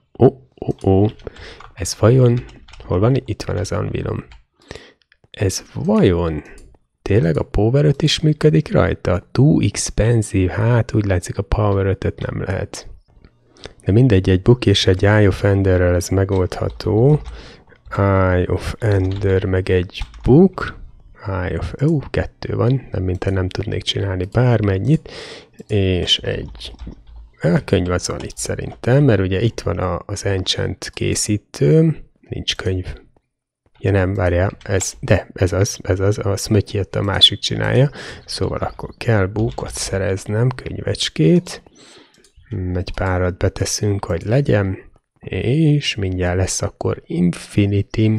Ez vajon... Hol van? Itt van az anvilom. Ez vajon... Tényleg a Power 5 is működik rajta? Too expensive. Hát úgy látszik, a Power 5-öt nem lehet. De mindegy, egy book és egy Eye of Enderrel ez megoldható. Eye of Ender meg egy book. Eye of... kettő van, nem mintha nem tudnék csinálni bármennyit. És egy... könyv az van itt szerintem, mert ugye itt van az enchant készítő. Nincs könyv. Ja nem, várjál, ez az, a Smötyet a másik csinálja. Szóval akkor kell bookot szereznem, könyvecskét. Egy párat beteszünk, hogy legyen, és mindjárt lesz akkor Infinity.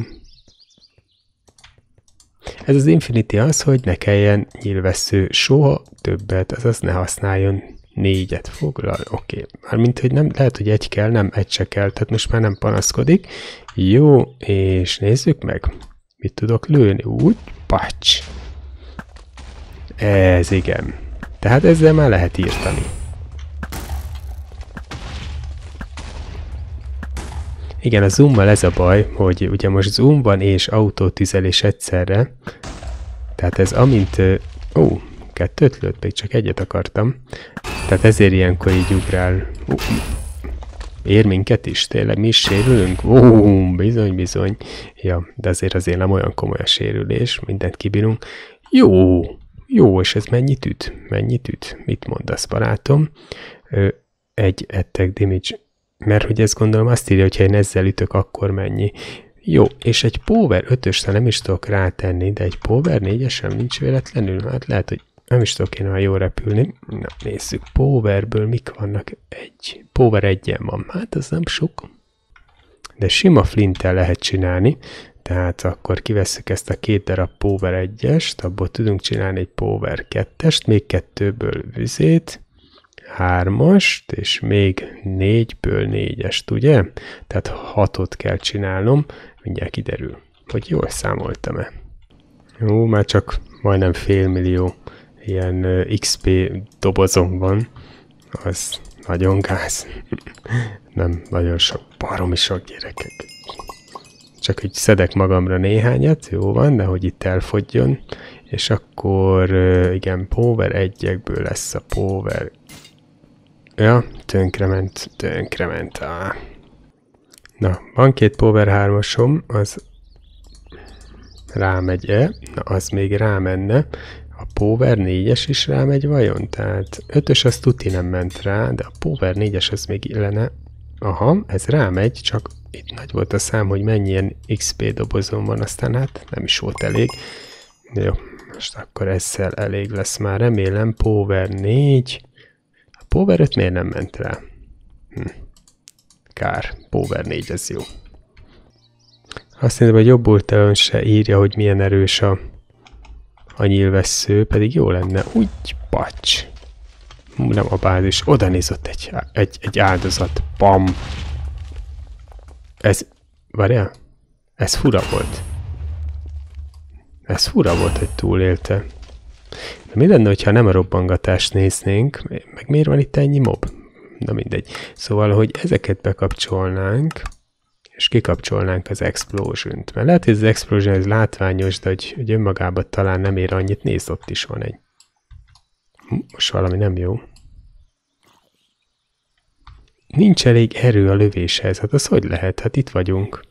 Ez az Infinity az, hogy ne kelljen nyilvessző soha többet, azaz ne használjon 4-et foglal. Oké, mármint, hogy nem, lehet, hogy egy kell, nem egy se kell, tehát most már nem panaszkodik. Jó, és nézzük meg, mit tudok lőni. Úgy, pacs. Ez igen. Tehát ezzel már lehet írtani. Igen, a zoommal ez a baj, hogy ugye most zoom van és autótüzelés egyszerre. Tehát ez amint... kettőt lőtt, még csak egyet akartam. Tehát ezért ilyenkor így ugrál. Ér minket is, tényleg mi is sérülünk? Bizony. Ja, de azért nem olyan komoly a sérülés, mindent kibírunk. Jó, és ez mennyit üt? Mit mondasz, barátom? Egy attack damage, mert hogy ezt gondolom azt írja, hogy ha én ezzel ütök, akkor mennyi. Jó, és egy Power 5-ösre nem is tudok rátenni, de egy Power 4-es sem nincs véletlenül. Hát lehet, hogy nem is tudok én olyan jól repülni. Na, nézzük, Powerből mik vannak? Power 1-en van. Hát az nem sok. de sima flinttel lehet csinálni, tehát akkor kivesszük ezt a 2 darab Power 1-est, abból tudunk csinálni egy Power 2-est, még 2-ből vizét, 3-ast, és még 4-ből 4-est, ugye? Tehát 6-ot kell csinálnom, mindjárt kiderül, hogy jól számoltam-e. Jó, már csak majdnem 500 000 ilyen XP dobozom van, az nagyon gáz. Nem nagyon sok, baromi sok gyerekek. Csak hogy szedek magamra néhányat, jó van, de hogy itt elfogjon, és akkor igen, Power 1-ekből lesz a Power. Ja, tönkrement. Na, van 2 Power 3-asom, az rámegy-e? Na, az még rámenne. A Power 4-es is rámegy vajon? Tehát 5-ös az tuti nem ment rá, de a Power 4-es az még illene. Aha, ez rámegy, csak itt nagy volt a szám, hogy mennyien XP dobozom van, aztán hát nem is volt elég. Jó, most akkor ezzel elég lesz már, remélem. Power 4. A Power 5 miért nem ment rá? Kár, Power 4, ez jó. Azt hiszem, hogy jobb oldalon se írja, hogy milyen erős a nyílvessző, pedig jó lenne. Úgy, pacs. Nem a bázis. Oda nézott egy áldozat. Pam. Ez... Várjál? Ez fura volt. Ez fura volt, hogy túlélte. De mi lenne, hogyha nem a robbangatást néznénk? Meg miért van itt ennyi mob? Na mindegy. Szóval, hogy ezeket bekapcsolnánk, és kikapcsolnánk az explosion-t. Mert lehet, hogy az explosion ez látványos, de hogy önmagában talán nem ér annyit. Nézd, ott is van egy. Most valami nem jó. Nincs elég erő a lövéshez. Hát az hogy lehet? Hát itt vagyunk.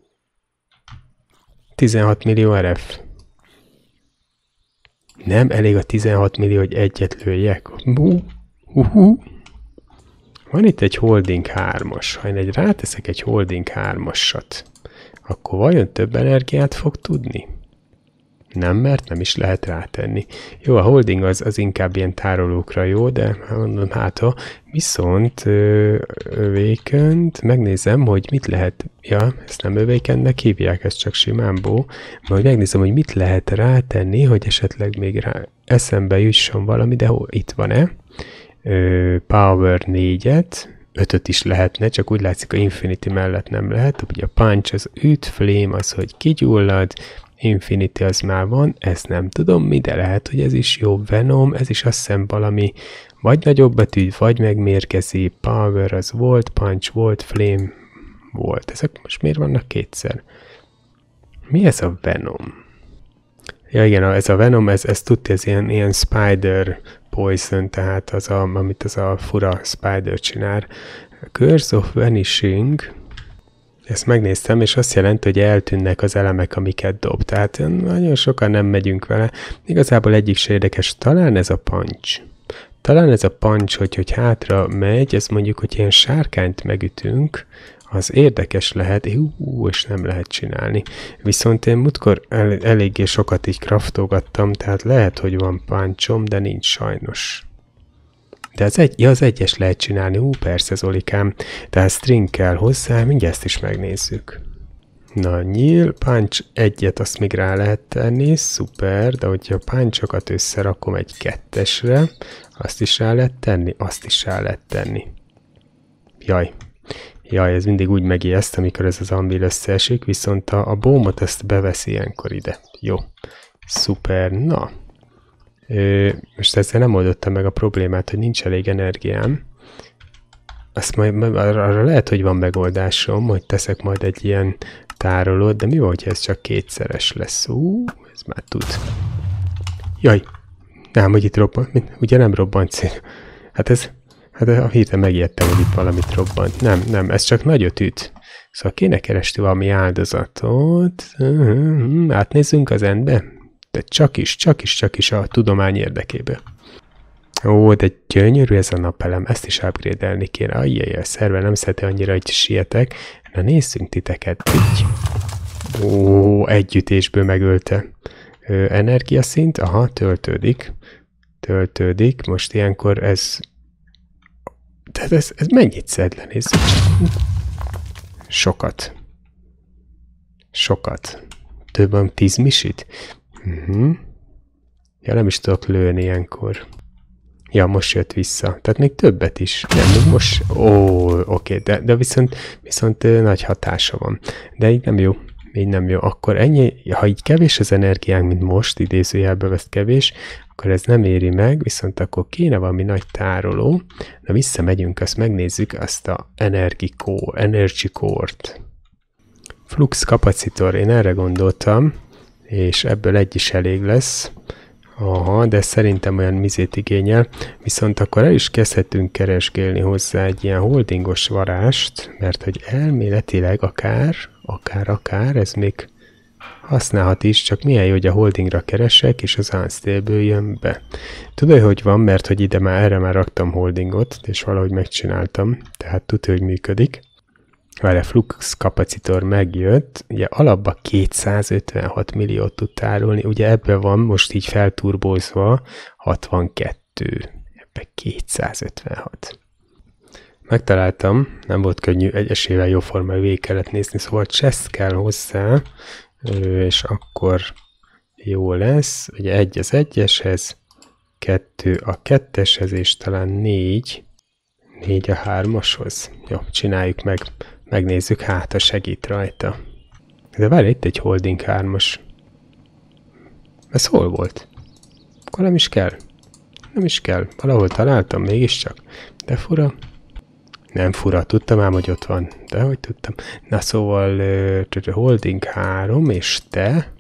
16 millió RF. Nem elég a 16 millió, hogy egyet lőjek. Van itt egy Holding 3-as. Ha én ráteszek egy Holding 3-asat, akkor vajon több energiát fog tudni? Nem, mert nem is lehet rátenni. Jó, a Holding az inkább ilyen tárolókra jó, de mondom, hát ha viszont Awakened, megnézem, hogy mit lehet, ja, ezt nem Awakenednek hívják, ez csak simán bó, majd megnézem, hogy mit lehet rátenni, hogy esetleg még rá eszembe jusson valami, de itt van-e? Power 4-et, 5-öt is lehetne, csak úgy látszik, a Infinity mellett nem lehet. Ugye a Punch az üt, Flame az, hogy kigyullad, Infinity az már van, ezt nem tudom mi, de lehet, hogy ez is jó. Venom, ez is azt hiszem valami vagy nagyobb betű, vagy megmérgezi. Power az volt, Punch volt, Flame volt. Ezek most miért vannak kétszer? Mi ez a Venom? Ja igen, ez a Venom, ez tudja, ez ilyen Spider Poison, tehát az amit az a fura Spider csinál. Curse of Vanishing, ezt megnéztem, és azt jelenti, hogy eltűnnek az elemek, amiket dob. Tehát nagyon sokan nem megyünk vele. Igazából egyik se érdekes, talán ez a Punch. Talán ez a Punch, hogy hátra megy, ez mondjuk, hogy ilyen sárkányt megütünk, az érdekes lehet, és nem lehet csinálni. Viszont én múltkor eléggé sokat így kraftolgattam, tehát lehet, hogy van Punchom, de nincs sajnos. De az egyes lehet csinálni, persze Zolikám, tehát string kell hozzá, mindjárt ezt is megnézzük. Na, nyíl, Punch 1-et azt még rá lehet tenni, szuper, de hogyha a Punchokat összerakom egy 2-esre, azt is rá lehet tenni, azt is rá lehet tenni. Jaj, ez mindig úgy megijeszt, amikor ez az anvil összeesik, viszont a bombot ezt beveszi ilyenkor ide. Jó, szuper, na. Most ezzel nem oldottam meg a problémát, hogy nincs elég energiám. Azt majd arra lehet, hogy van megoldásom, hogy teszek majd egy ilyen tárolót, de mi van, hogyha ez csak kétszeres lesz? Ez már tud. Jaj, nem, hogy itt robban, ugye nem robbant szél. Hát a héten megijedtem, hogy itt valamit robbant. Nem, ez csak nagyot üt. Szóval kéne keresni valami áldozatot. Átnézzünk az endbe? De csak is a tudomány érdekében. Ó, de gyönyörű ez a napelem, ezt is upgrade-elni kéne. Ajjaj, a szerver nem szereti annyira, hogy sietek. Na nézzünk titeket. Így. Ó, egy ütésből megölte. Energiaszint, aha, töltődik. Most ilyenkor ez... De ez mennyit szed le, nézzük. Sokat. Sokat. Több van 10 misit? Ja, nem is tudok lőni ilyenkor. Ja, most jött vissza. Tehát még többet is. Nem, még most... Oké, de viszont nagy hatása van. De így nem jó. Így nem jó. Akkor ennyi, ha így kevés az energiánk, mint most, idézőjelbe vesz kevés, akkor ez nem éri meg, viszont akkor kéne valami nagy tároló. Na visszamegyünk, azt megnézzük, azt a Energy Core-t. Flux kapacitor, én erre gondoltam, és ebből egy is elég lesz. Aha, de szerintem olyan mizét igényel, viszont akkor el is kezdhetünk keresgélni hozzá egy ilyen holdingos varást, mert hogy elméletileg akár, ez még használhat is, csak milyen jó, hogy a holdingra keresek, és az unstable jön be. Tudod, hogy van, mert hogy erre már raktam holdingot, és valahogy megcsináltam, tehát tudja, hogy működik. Várj, flux kapacitor megjött, ugye alapban 256 milliót tud tárolni, ugye ebben van most így felturbózva 62, ebben 256. Megtaláltam, nem volt könnyű, egyesével jóformán végig kellett nézni, szóval chest kell hozzá, és akkor jó lesz, ugye 1 az 1-eshez, 2 a 2-eshez, és talán 4 a 3-ashoz. Jó, csináljuk meg. Megnézzük, hát ha segít rajta. De várj, itt egy holding 3-as. Ez hol volt? Akkor nem is kell. Nem is kell. Valahol találtam mégiscsak. De fura. Nem fura. Tudtam ám, hogy ott van. De hogy tudtam. Na szóval holding 3 és te.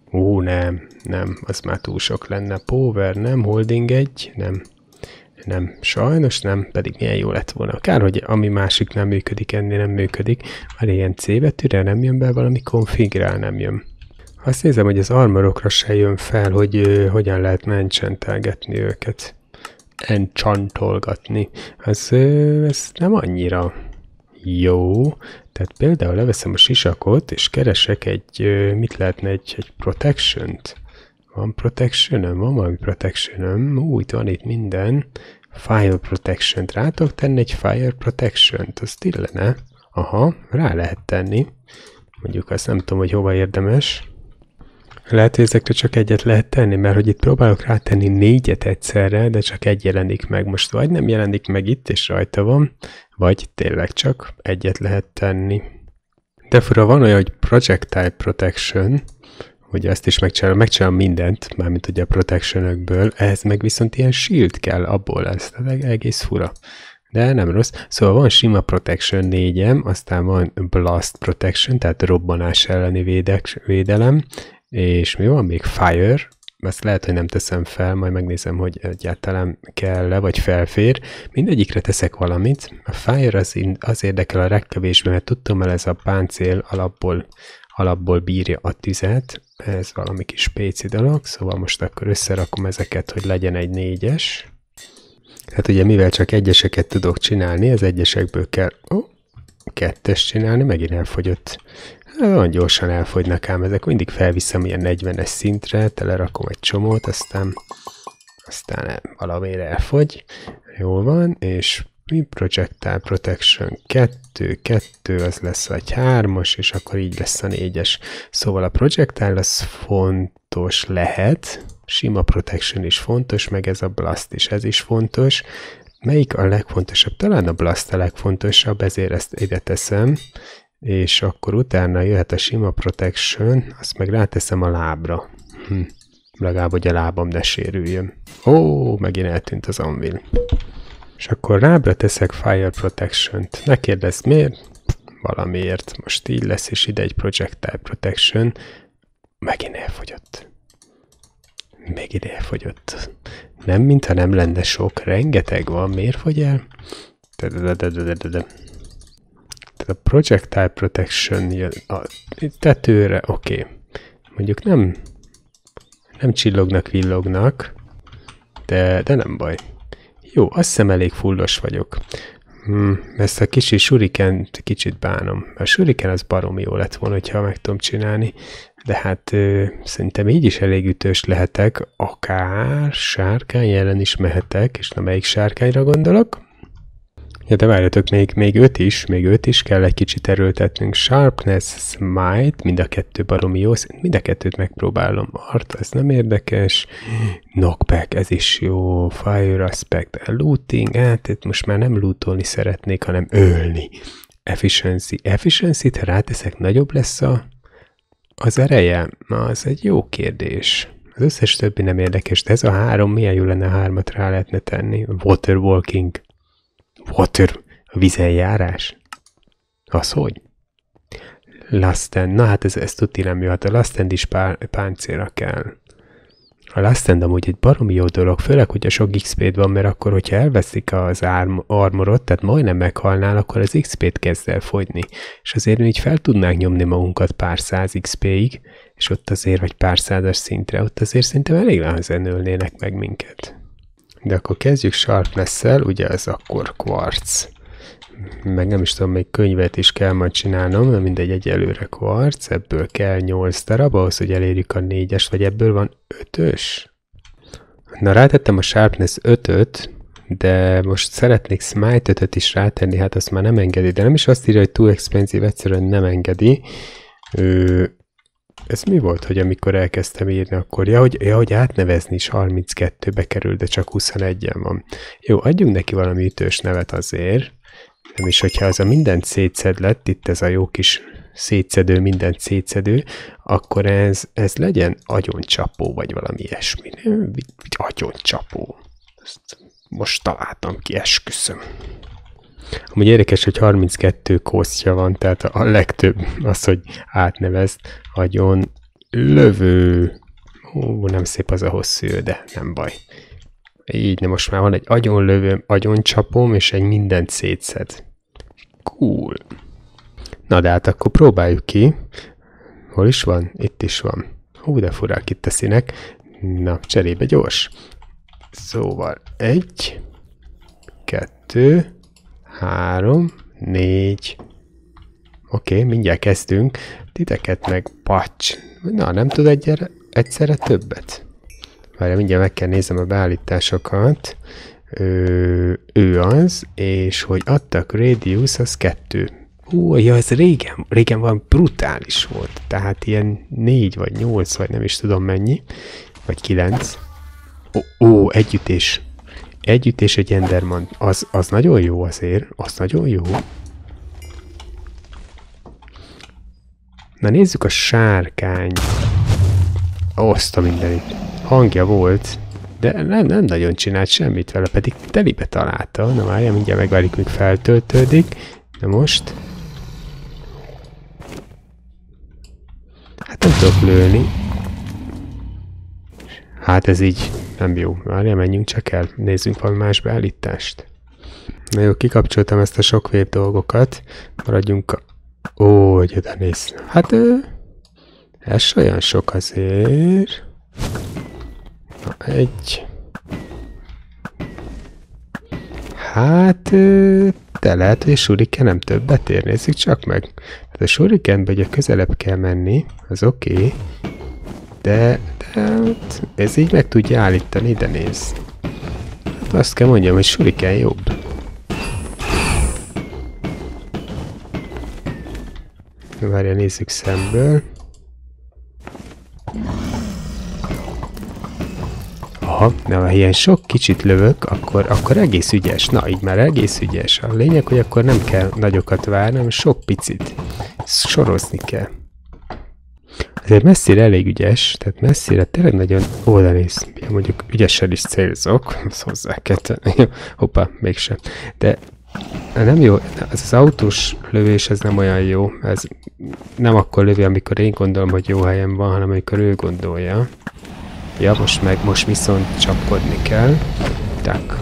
Nem. Az már túl sok lenne. Power nem. Holding 1 nem. Nem, sajnos nem, pedig milyen jó lett volna. Kár, hogy ami másik nem működik, ennél nem működik. Van ilyen C betűre, nem jön be, valami konfigurál, nem jön. Azt nézem, hogy az armorokra se jön fel, hogy hogyan lehetne enchantelgetni őket. Enchantolgatni. Ez nem annyira jó. Tehát például leveszem a sisakot, és keresek mit lehetne egy protection-t. Van protection-öm? Van valami protection-öm? Itt van itt minden. Fire protection-t. Rá tudok tenni egy fire protection-t? Azt illene? Aha, rá lehet tenni. Mondjuk azt nem tudom, hogy hova érdemes. Lehet, hogy ezekre csak egyet lehet tenni, mert hogy itt próbálok rátenni 4 egyszerre, de csak egy jelenik meg. Most vagy nem jelenik meg itt, és rajta van, vagy tényleg csak egyet lehet tenni. De fura, van olyan, hogy projectile protection, hogy ezt is megcsinálom mindent, mármint ugye a protection-ökből, ehhez meg viszont ilyen shield kell, abból lesz, tehát egész fura. De nem rossz. Szóval van sima protection 4-em, aztán van blast protection, tehát robbanás elleni védelem, és mi van még? Fire, ezt lehet, hogy nem teszem fel, majd megnézem, hogy egyáltalán kell-e, vagy felfér. Mindegyikre teszek valamit. A fire az érdekel a legkevésbé, mert tudtam, ez a páncél alapból bírja a tüzet. Ez valami kis péci dolog, szóval most akkor összerakom ezeket, hogy legyen egy 4-es. Hát ugye mivel csak egyeseket tudok csinálni, az egyesekből kell 2-es csinálni, megint elfogyott. Nagyon gyorsan elfogynak ám ezek, mindig felviszem ilyen 40-es szintre, telerakom egy csomót, aztán valamire elfogy. Jól van, és mi projectile protection 2, az lesz egy 3-as, és akkor így lesz a 4-es. Szóval a projectile az fontos lehet, sima protection is fontos, meg ez a blast is, ez is fontos. Melyik a legfontosabb? Talán a blast a legfontosabb, ezért ezt ide teszem, és akkor utána jöhet a sima protection, azt meg ráteszem a lábra. Legalább, hogy a lábam ne sérüljön. Megint eltűnt az anvil. És akkor lábra teszek fire protection-t. Ne kérdezz miért? Valamiért. Most így lesz, és ide egy projectile protection. Megint elfogyott. Nem, mintha nem lenne sok. Rengeteg van. Miért fogy el? Tehát a projectile protection jön a tetőre. Oké. Mondjuk nem csillognak, villognak, de nem baj. Jó, azt hiszem elég fullos vagyok. Ezt a kicsi shurikent kicsit bánom. A shuriken az baromi jó lett volna, hogyha meg tudom csinálni, de hát szerintem így is elég ütős lehetek, akár sárkány ellen is mehetek, és na melyik sárkányra gondolok? Ja, de várjatok, még öt is kell egy kicsit erőltetnünk. Sharpness, Smite, mind a kettő baromi jó, mind a kettőt megpróbálom. Art, ez nem érdekes. Knockback, ez is jó. Fire Aspect, Looting, hát most már nem lootolni szeretnék, hanem ölni. Efficiency-t, ha ráteszek, nagyobb lesz az ereje? Na, az egy jó kérdés. Az összes többi nem érdekes, de ez a 3, milyen jó lenne 3-at rá lehetne tenni. Waterwalking. A vízen járás? Az hogy? Last Stand. Na hát ez tuti nem jöhet. A Last Stand is páncélra kell. A Last Stand amúgy egy baromi jó dolog, főleg, hogy a sok XP-d van, mert akkor, hogyha elveszik az armorot, tehát majdnem meghalnál, akkor az XP-t kezd el fogyni. És azért mi így fel tudnánk nyomni magunkat pár száz XP-ig, és ott azért, vagy pár százas szintre, ott azért szerintem elég nehezen ölnének meg minket. De akkor kezdjük Sharpness-szel, ugye ez akkor Quartz. Meg nem is tudom, még könyvet is kell majd csinálnom, de mindegy, egyelőre Quartz, ebből kell 8 darab, ahhoz, hogy elérjük a 4-es, vagy ebből van 5-ös. Na, rátettem a Sharpness 5-öt, de most szeretnék Smite 5-öt is rátenni, hát azt már nem engedi, de nem is azt írja, hogy too expensive, egyszerűen nem engedi. Ez mi volt, hogy amikor elkezdtem írni, akkor hogy átnevezni is 32-be kerül, de csak 21-en van. Jó, adjunk neki valami ütős nevet azért. Nem is, hogyha az a mindent szétszed lett, itt ez a jó kis szétszedő, mindent szétszedő, akkor ez legyen agyoncsapó, vagy valami ilyesmi. Agyoncsapó. Ezt most találtam ki, esküszöm. Amúgy érdekes, hogy 32 kosztja van, tehát a legtöbb az, hogy átnevezd agyon lövő. Nem szép az a hosszú, de nem baj. Így, most már van egy agyonlövőm, agyoncsapom, és egy mindent szétszed. Cool. Na de hát akkor próbáljuk ki. Hol is van? Itt is van. De furák itt a színek. Na, cserébe gyors. Szóval 1, 2, 3, 4. Oké, mindjárt kezdünk. Titeket meg pacs. Na, nem tud egyszerre többet. Várjál, mindjárt meg kell nézem a beállításokat. Ő az, és hogy adtak radius, az 2. Ja, ez régen van, brutális volt. Tehát ilyen 4 vagy 8, vagy nem is tudom mennyi. Vagy 9. Együttés. Együttés egy Enderman. Az nagyon jó azért. Az nagyon jó. Na nézzük a sárkány. Azt a mindenit. Hangja volt, de nem nagyon csinált semmit vele, pedig telibe találta. Na várjál, mindjárt megvárjuk, míg feltöltődik. De most... Hát nem tudok lőni. Hát ez így nem jó. Várjál, menjünk csak el. Nézzünk valami más beállítást. Na jó, kikapcsoltam ezt a sok wave dolgokat. Maradjunk a... hogy oda néz. Hát ez olyan sok azért. Na, 1. Hát de lehet, hogy a shuriken nem többet ér. Nézzük csak meg. Hát a shurikenbe ugye közelebb kell menni, az oké. De ez így meg tudja állítani, de nézd. Hát azt kell mondjam, hogy shuriken jobb. Várja, nézzük szemből. Aha, de ha ilyen sok kicsit lövök, akkor egész ügyes. Na, így már egész ügyes. A lényeg, hogy akkor nem kell nagyokat várni, hanem sok picit. Sorozni kell. Ezért messzire elég ügyes, tehát messzire tényleg nagyon oda néz. Mondjuk ügyesen is célzok, ezt hozzá kell tenni. Hoppá, mégsem. De nem jó, az autós lövés ez nem olyan jó. Ez nem akkor lövi, amikor én gondolom, hogy jó helyen van, hanem amikor ő gondolja. Ja, most viszont csapkodni kell. Tak.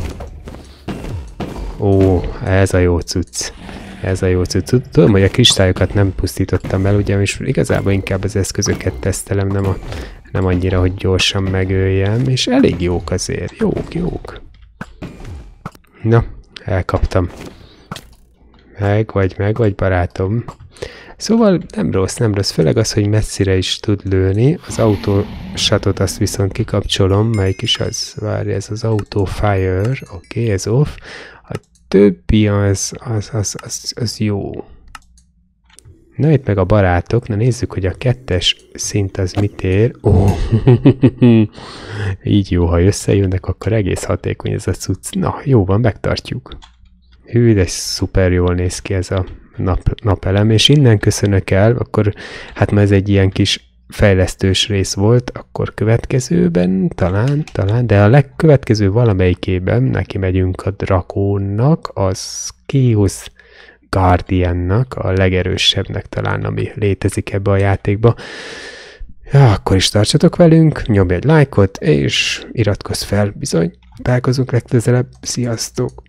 Ez a jó cucc. Ez a jó cucc. Tudom, hogy a kristályokat nem pusztítottam el, ugye, és igazából inkább az eszközöket tesztelem, nem annyira, hogy gyorsan megöljem, és elég jók azért. Jók. Na, elkaptam. Meg vagy, barátom. Szóval nem rossz, főleg az, hogy messzire is tud lőni. Az autósatot azt viszont kikapcsolom, melyik is az? Várj, ez az auto fire, oké, ez off. A többi az jó. Na itt meg a barátok, na nézzük, hogy a 2-es szint az mit ér. Így jó, ha összejönnek, akkor egész hatékony ez a cucc. Na, jó van, megtartjuk. Hű, de szuper jól néz ki ez a napelem, és innen köszönök el, akkor hát ma ez egy ilyen kis fejlesztős rész volt, akkor következőben talán, de a legkövetkező valamelyikében neki megyünk a Drakónnak, az Chaos Guardiannak, a legerősebbnek talán, ami létezik ebbe a játékba. Ja, akkor is tartsatok velünk, nyomj egy lájkot, és iratkozz fel, bizony, találkozunk legközelebb, sziasztok!